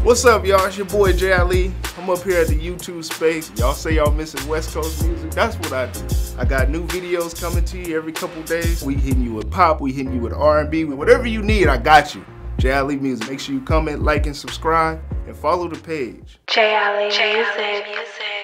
What's up, y'all? It's your boy Jay Ali. I'm up here at the YouTube space. Y'all say y'all missing West Coast music? That's what I do. I got new videos coming to you every couple days. We hitting you with pop, we hitting you with R&B, whatever you need, I got you. Jay Ali Music. Make sure you comment, like, and subscribe, and follow the page. Jay Ali Music.